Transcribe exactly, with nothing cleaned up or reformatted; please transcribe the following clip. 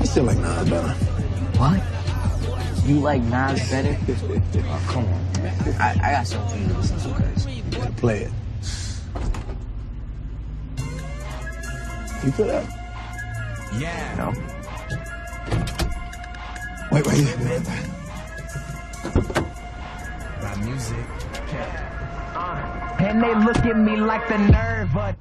still like Nas better. What? You like Nas better? Oh, come on, man. I, I got something for you to listen to, cuz. Yeah, play it. You feel that? Yeah. No. Wait, wait, wait, wait. My music. And they look at me like the nerve of